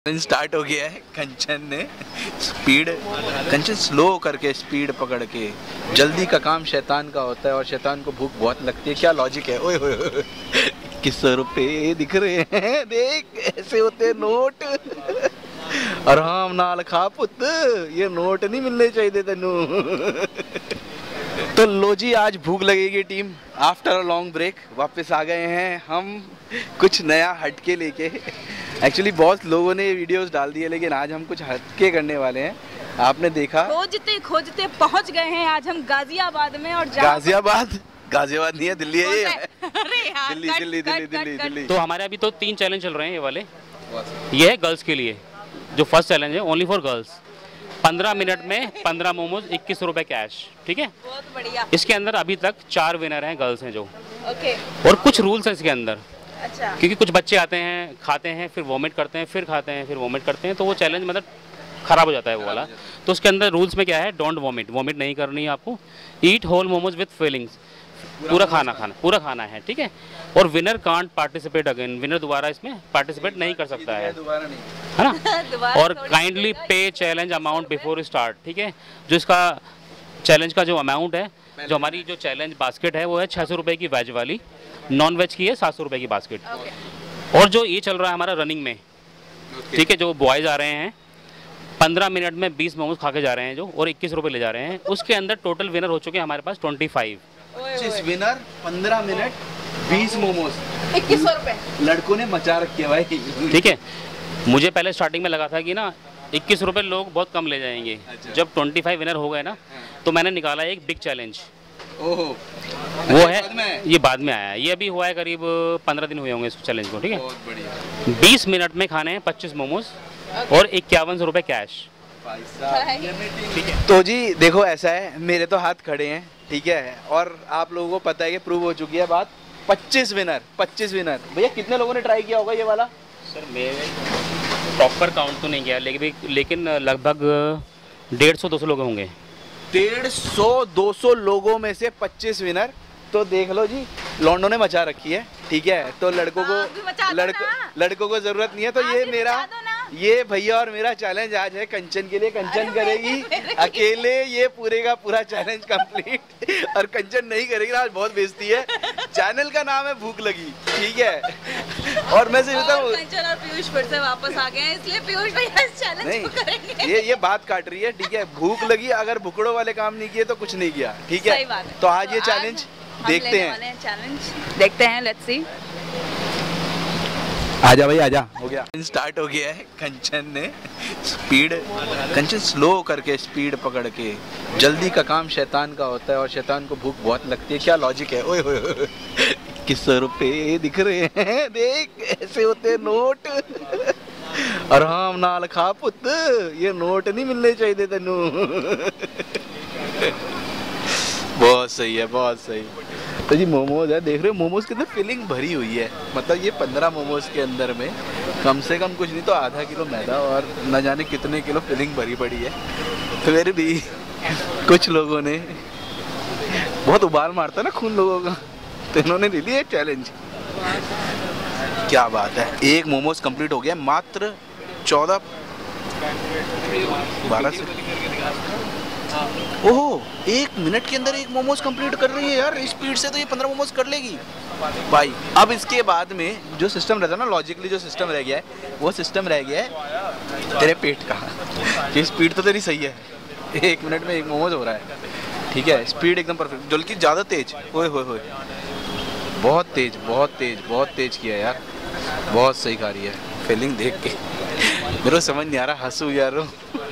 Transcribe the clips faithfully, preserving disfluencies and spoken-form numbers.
Start हो गया है। कंचन ने स्पीड कंचन स्लो करके स्पीड पकड़ के, जल्दी का काम शैतान का होता है और शैतान को भूख बहुत लगती है। क्या लॉजिक है? ओए होए इक्कीस सौ रुपये दिख रहे हैं, देख ऐसे होते नोट। आराम नाल खा पुत, ये नोट नहीं मिलने चाहिए तेनू। तो लो जी, आज भूख लगेगी team. After a long break वापस आ गए हैं हम कुछ नया हटके लेके। एक्चुअली बहुत लोगों ने वीडियोस डाल दिए, लेकिन आज हम कुछ हटके करने वाले हैं। आपने देखा, खोजते खोजते पहुंच गए हैं आज हम गाजियाबाद में। और गाजियाबाद गाजियाबाद नहीं है, दिल्ली है ये। अरे यार, दिल्ली दिल्ली दिल्ली दिल्ली दिल्ली। तो हमारे अभी तो तीन चैलेंज चल रहे हैं। ये वाले ये है गर्ल्स के लिए। जो फर्स्ट चैलेंज है ओनली फॉर गर्ल्स, पंद्रह मिनट में पंद्रह मोमोज, इक्कीस रुपए कैश। ठीक है, बहुत बढ़िया। इसके अंदर अभी तक चार विनर हैं, गर्ल्स हैं जो। ओके। और कुछ रूल्स हैं इसके अंदर। अच्छा। क्योंकि कुछ बच्चे आते हैं, खाते हैं, फिर वॉमिट करते हैं, फिर खाते हैं, फिर वॉमिट करते हैं, तो वो चैलेंज मतलब खराब हो जाता है वो वाला। तो उसके अंदर रूल्स में क्या है, डोंट वॉमिट, वॉमिट नहीं करनी है आपको। Eat whole momos with feelings, पूरा खाना खाना पूरा खाना है। ठीक है। और winner can't participate again, winner दोबारा इसमें पार्टिसिपेट नहीं कर सकता है, है ना। और काइंडली पे चैलेंज अमाउंट बिफोर स्टार्ट। ठीक है। जो इसका चैलेंज का जो अमाउंट है, जो हमारी जो चैलेंज बास्केट है वो है छः सौ रुपये की वेज वाली, नॉन वेज की है सात सौ रुपये की बास्केट। और जो ये चल रहा है हमारा रनिंग में, ठीक है, जो बॉयज़ आ रहे हैं पंद्रह मिनट में बीस मोमोज खा के जा रहे हैं जो, और इक्कीस रुपये ले जा रहे हैं। उसके अंदर टोटल विनर हो चुके हैं हमारे पास ट्वेंटी फाइव। विनर पंद्रह मिनट बीस मोमोज, इक्कीस सौ रुपए लड़कों ने मचा रखे भाई। ठीक है। मुझे पहले स्टार्टिंग में लगा था कि ना इक्कीस रुपये लोग बहुत कम ले जाएंगे। अच्छा। जब ट्वेंटी फाइव विनर हो गए ना, तो मैंने निकाला एक बिग चैलेंज। ओहो। वो है, ये बाद में आया। ये अभी हुआ है करीब पंद्रह दिन हुए होंगे इस चैलेंज को। ठीक है। बहुत बढ़िया। बीस मिनट में खाने हैं पच्चीस मोमोज और इक्यावन सौ रुपये कैश। ठीक है। तो जी देखो, ऐसा है, मेरे तो हाथ खड़े हैं, ठीक है, और आप लोगों को पता है कि प्रूव हो चुकी है बात। पच्चीस विनर पच्चीस विनर भैया, कितने लोगों ने ट्राई किया होगा ये वाला? सर मेरे प्रॉपर काउंट तो नहीं किया, लेकिन लेकिन लगभग डेढ़ सौ दो सौ लोग होंगे। डेढ़ सौ दो सौ लोगों में से पच्चीस विनर। तो देख लो जी, लॉन्डो ने मचा रखी है। ठीक है। तो लड़कों को लड़कों लड़कों को जरूरत नहीं है। तो ये मेरा ये भैया और मेरा चैलेंज आज है कंचन के लिए। कंचन करेगी अकेले ये पूरे का पूरा चैलेंज कंप्लीट, और कंचन नहीं करेगी, आज बहुत बेइज्जती है। चैनल का नाम है भूख लगी। ठीक है। और मैं से बताऊं, कंचन और पीयूष फिर से वापस आ गए हैं, इसलिए पीयूष भैया इस चैलेंज को करेंगे। ये ये बात काट रही है। ठीक है। भूख लगी, अगर भुकड़ों वाले काम नहीं किए तो कुछ नहीं किया। ठीक है। सही बात है। तो आज ये चैलेंज देखते हैं चैलेंज देखते हैं, लेट्स सी। आजा भाई आजा। हो गया, स्टार्ट हो गया है। कंचन ने स्पीड कंचन स्लो करके स्पीड पकड़ के, जल्दी का काम शैतान का होता है और शैतान को भूख बहुत लगती है। क्या लॉजिक है? ओए होए इक्कीस सौ रुपये दिख रहे हैं, देख ऐसे होते नोट। आराम नाल खा पुत, ये नोट नहीं मिलने चाहिए तेनू। बहुत सही है, बहुत सही। तो जी मोमोज है, देख रहे हो मोमोज के अंदर फिलिंग भरी हुई है। मतलब ये पंद्रह मोमोज के अंदर में कम से कम कुछ नहीं तो आधा किलो मैदा और न जाने कितने किलो फिलिंग भरी पड़ी है। फिर भी कुछ लोगों ने, बहुत उबाल मारता ना खून लोगों का, तो इन्होंने ले लिया चैलेंज। क्या बात है। एक मोमोज कंप्लीट हो गया मात्र चौदह बारह से। ओहो, एक मिनट के अंदर एक मोमोज कंप्लीट कर रही है यार। स्पीड से तो ये पंद्रह मोमोज कर लेगी भाई। अब इसके बाद में जो सिस्टम रहता है ना, लॉजिकली जो सिस्टम रह गया है, वो सिस्टम रह गया है तेरे पेट का। कि स्पीड तो तेरी सही है, एक मिनट में एक मोमोज हो रहा है। ठीक है। स्पीड एकदम परफेक्ट, बल्कि ज़्यादा तेज। ओए होए होए, बहुत तेज बहुत तेज बहुत तेज किया यार। बहुत सही खा रही है। फीलिंग देख के मेरे को समझ नहीं आ रहा, हंसू यार।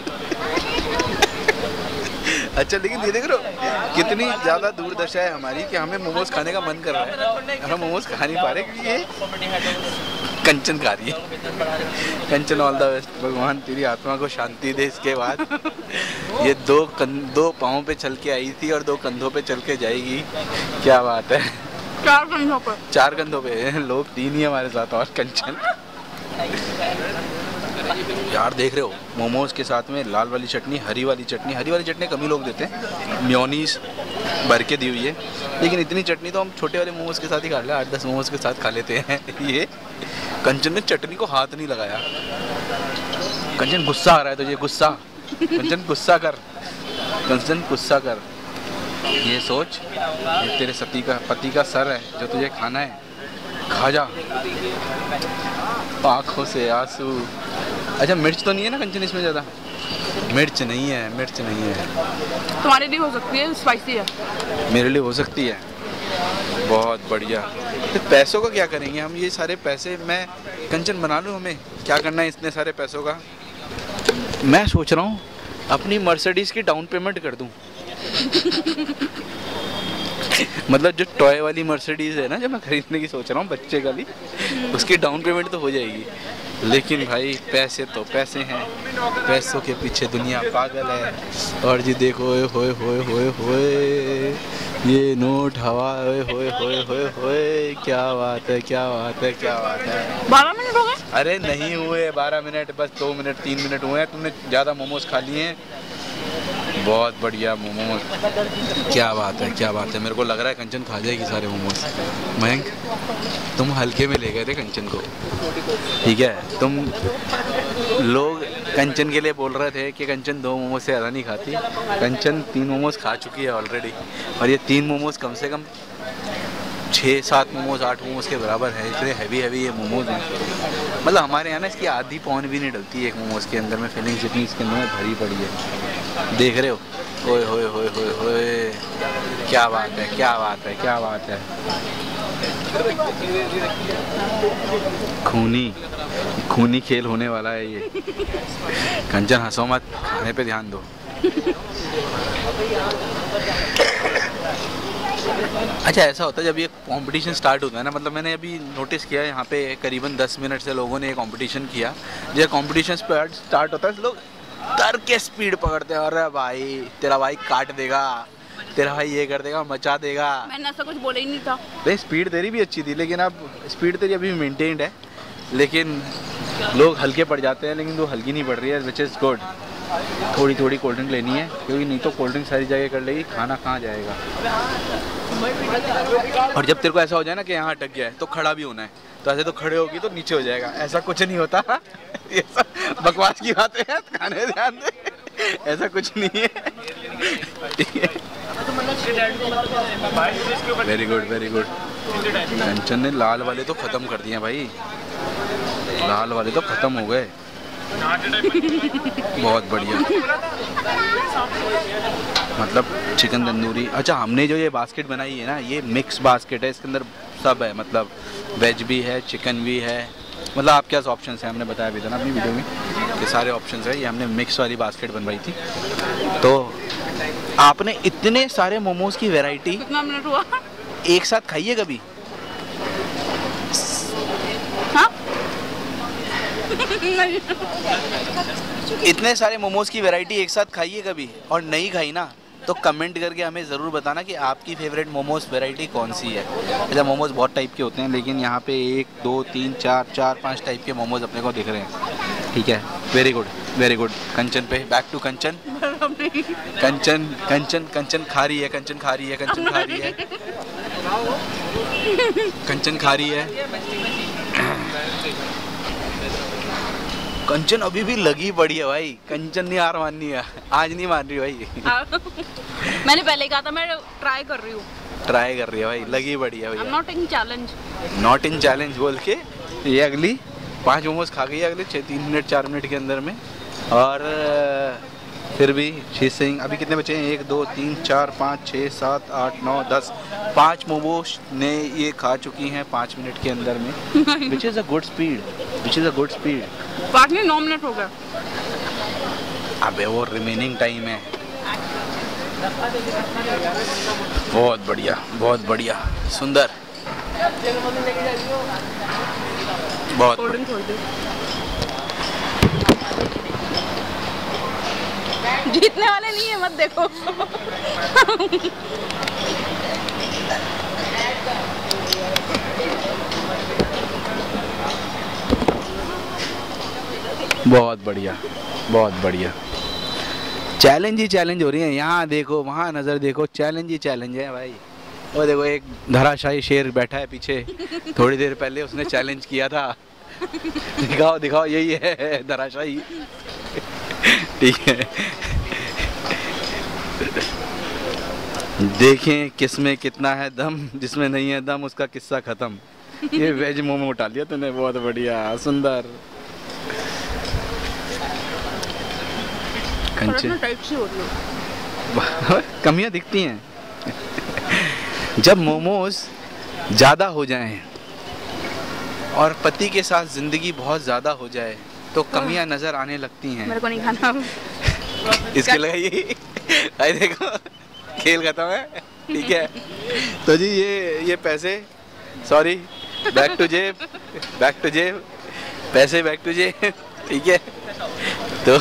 अच्छा, लेकिन ये देख रहे हो कितनी ज़्यादा दूरदशा है हमारी कि हमें मोमोज खाने का मन कर रहा है, हम मोमोज खा नहीं पा रहे क्योंकि ये कंचन खा रही है। कंचन ऑल द बेस्ट, भगवान तेरी आत्मा को शांति दे। इसके बाद ये दो कं, दो पाँव पे चल के आई थी और दो कंधों पे चल के जाएगी। क्या बात है। चार कंधों पे चार कंधों पे लोग तीन ही हमारे साथ, और कंचन यार देख रहे हो, मोमोज के साथ में लाल वाली चटनी, हरी वाली चटनी। हरी वाली चटनी कम ही लोग देते हैं, मेयोनीज भर के दी हुई है, लेकिन इतनी चटनी तो हम छोटे वाले मोमोज के साथ ही खा ले, आठ दस मोमोज के साथ खा लेते हैं। ये कंचन ने चटनी को हाथ नहीं लगाया। कंचन गुस्सा आ रहा है तुझे, गुस्सा। कंचन गुस्सा कर, कंचन गुस्सा कर। ये सोच, ये तेरे सती का पति का सर है जो तुझे खाना है, खा जा। आँखों से आंसू। अच्छा मिर्च तो नहीं है ना कंचन इसमें ज़्यादा? मिर्च नहीं है, मिर्च नहीं है। तुम्हारे लिए हो सकती है, स्पाइसी है। मेरे लिए हो सकती है। बहुत बढ़िया। तो पैसों का क्या करेंगे हम? ये सारे पैसे मैं कंचन बना लूँ, हमें क्या करना है इतने सारे पैसों का? मैं सोच रहा हूँ अपनी मर्सिडीज़ की डाउन पेमेंट कर दूँ। मतलब जो टॉय वाली मर्सिडीज़ है ना, जो मैं खरीदने की सोच रहा हूँ बच्चे का भी, उसकी डाउन पेमेंट तो हो जाएगी। लेकिन भाई पैसे तो पैसे हैं, पैसों के पीछे दुनिया पागल है। और जी देखो, होए होए होए होए ये नोट हवा, होए होए होए होए होए, क्या बात है, क्या बात है, क्या बात है। बारह मिनट हो गए? अरे नहीं हुए बारह मिनट, बस दो मिनट तीन मिनट हुए हैं। तुमने ज़्यादा मोमोज खा लिए हैं। बहुत बढ़िया मोमोज, क्या बात है, क्या बात है। मेरे को लग रहा है कंचन खा जाएगी सारे मोमोज। मयंक तुम हल्के में ले गए थे कंचन को, ठीक है? तुम लोग कंचन के लिए बोल रहे थे कि कंचन दो मोमोज से ज़्यादा नहीं खाती। कंचन तीन मोमोज खा चुकी है ऑलरेडी, और ये तीन मोमोज कम से कम छः सात मोमोज आठ मोमोज के बराबर है। इतने हैवी हैवी ये मोमोज हैं। मतलब हमारे यहाँ ना इसकी आधी पौन भी नहीं डलती है एक मोमोज के अंदर में। फीलिंग्स इतनी इसके अंदर में भरी पड़ी है, देख रहे हो? ओए होए होए होए होए, क्या बात है, क्या बात है, क्या बात है। खूनी खूनी खेल होने वाला है ये। कंचन हंसो मत, खाने पे ध्यान दो। अच्छा ऐसा होता है जब ये कंपटीशन स्टार्ट होता है ना, मतलब मैंने अभी नोटिस किया है यहाँ पे करीबन दस मिनट से लोगों ने ये कंपटीशन किया। जब कंपटीशन स्टार्ट होता है तो लोग डर के स्पीड पकड़ते हैं। अरे भाई तेरा भाई काट देगा, तेरा भाई ये कर देगा, मचा देगा। मैंने ऐसा कुछ बोला ही नहीं था। भाई स्पीड तेरी भी अच्छी थी, लेकिन अब स्पीड तेरी अभी मेंटेन्ड है, लेकिन लोग हल्के पड़ जाते हैं। लेकिन वो हल्की नहीं पड़ रही है, विच इज़ गुड। थोड़ी थोड़ी कोल्ड ड्रिंक लेनी है, क्योंकि नहीं तो कोल्ड ड्रिंक सारी जगह कर लेगी, खाना कहाँ जाएगा। और जब तेरे को ऐसा हो जाए ना कि यहाँ अटक गया है तो खड़ा भी होना है, तो ऐसे तो खड़े होगी तो नीचे हो जाएगा। ऐसा कुछ नहीं होता। ये सब बकवास की बातें हैं, खाने ध्यान दे, ऐसा कुछ नहीं है। Very good, very good. Kanchan ने लाल वाले तो ख़त्म कर दिए भाई, लाल वाले तो ख़त्म हो गए। बहुत बढ़िया। मतलब चिकन तंदूरी। अच्छा हमने जो ये बास्केट बनाई है ना, ये मिक्स बास्केट है, इसके अंदर सब है। मतलब वेज भी है, चिकन भी है, मतलब आपके पास ऑप्शंस हैं। हमने बताया भी था ना अपनी वीडियो में कि सारे ऑप्शंस है। ये हमने मिक्स वाली बास्केट बनवाई थी। तो आपने इतने सारे मोमोज की वैरायटी कितना मिनट हुआ? एक साथ खाइए कभी? हाँ? इतने सारे मोमोज की वैरायटी एक साथ खाइए कभी? और नहीं खाई ना तो कमेंट करके हमें ज़रूर बताना कि आपकी फेवरेट मोमोज वैरायटी कौन सी है। ऐसा मोमोज बहुत टाइप के होते हैं, लेकिन यहाँ पे एक दो तीन चार चार पांच टाइप के मोमोज अपने को दिख रहे हैं। ठीक है, very good, very good. Kanchan पे बैक टू कंचन। कंचन कंचन कंचन खा रही है, कंचन खा रही है, कंचन खा रही है, कंचन खा रही है। कंचन अभी भी लगी पड़ी है भाई। कंचन नहीं हार माननी है, आज नहीं मान रही भाई। मैंने पहले कहा था मैं ट्राई कर रही हूँ। ट्राई कर रही है भाई, लगी पड़ी है भाई। Not in challenge, not in challenge बोल के ये अगली पांच मोमोज खा गई है अगले छः तीन मिनट चार मिनट के अंदर में। और फिर भी शी सिंह अभी कितने बचे हैं? एक दो तीन चार पाँच छः सात आठ नौ दस, पाँच मोमोज ने ये खा चुकी हैं पाँच मिनट के अंदर में। Which is a good speed, which is a good speed. पाँच मिनट नौ मिनट हो गया। अबे वो रिमेनिंग टाइम है। बहुत बढ़िया, बहुत बढ़िया, सुंदर, बहुत जीतने वाले नहीं है, मत देखो। बहुत बढ़िया, बहुत बढ़िया। चैलेंज ही चैलेंज हो रही है। यहाँ देखो, वहाँ नज़र देखो, चैलेंज ही चैलेंज है भाई। वो देखो एक धराशायी शेर बैठा है पीछे, थोड़ी देर पहले उसने चैलेंज किया था दिखाओ दिखाओ, यही है धराशायी। ठीक है, देखें किसमें कितना है दम, जिसमें नहीं है दम उसका किस्सा खत्म। ये वेज मोमो उठा लिया तूने, बहुत बढ़िया, सुंदर। कमियां दिखती हैं जब मोमोज ज़्यादा हो जाएं और पति के साथ ज़िंदगी बहुत ज़्यादा हो जाए तो कमियां नज़र आने लगती हैं। मेरे को नहीं खाना। इसके लगाइए, अरे देखो खेल खत्म है। ठीक है, तो जी ये ये पैसे, सॉरी, बैक टू जेब, बैक टू जेब, पैसे बैक टू जेब। ठीक है, तो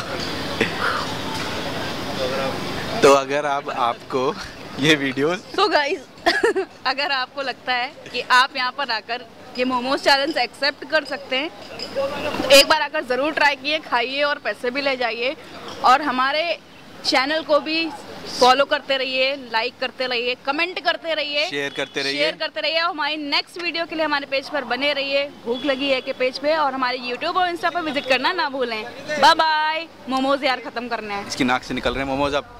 तो अगर आप आपको ये वीडियोस तो गाइस अगर आपको लगता है कि आप यहाँ पर आकर ये मोमोज चैलेंज एक्सेप्ट कर सकते हैं तो एक बार आकर ज़रूर ट्राई किए, खाइए और पैसे भी ले जाइए। और हमारे चैनल को भी फॉलो करते रहिए, लाइक करते रहिए, कमेंट करते रहिए, शेयर करते रहिए, शेयर करते रहिए और हमारी नेक्स्ट वीडियो के लिए हमारे पेज पर बने रहिए, भूख लगी है के पेज पे, और हमारे यूट्यूब और इंस्टा पर विजिट करना ना भूलें। Bye bye. मोमोज यार खत्म करने हैं। इसकी नाक से निकल रहे हैं मोमोज अब।